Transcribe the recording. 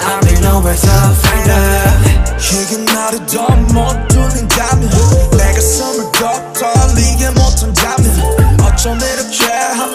I'm in nowhere to find her. 이게 나를 더 못 돌린다면 내가 숨을 더 돌리게 못한다면 어쩜 이렇게